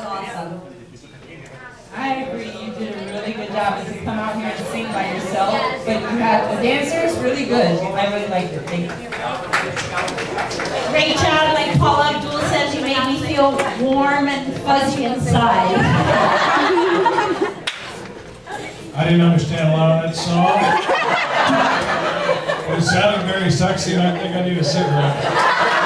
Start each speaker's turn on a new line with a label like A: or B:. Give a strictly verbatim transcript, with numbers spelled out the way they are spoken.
A: awesome.
B: I agree, you did a really good job to come out here and sing by yourself, but you had the dancers really good. I really liked it. Thank you.
C: Great job, like Paula Abdul says, you made me feel warm and fuzzy inside.
D: I didn't understand a lot of that song. It sounded very sexy, and I think I need a cigarette.